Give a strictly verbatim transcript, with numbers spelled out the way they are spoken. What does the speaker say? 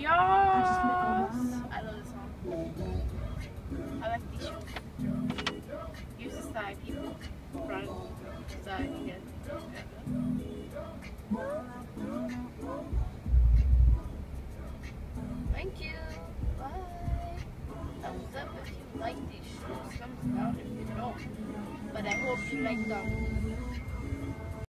I love this song. I like these shoes. Use this side, people. Front side, you get. Thank you. Bye. Thumbs up if you like these shoes. Thumbs down if you don't. But I hope you like them.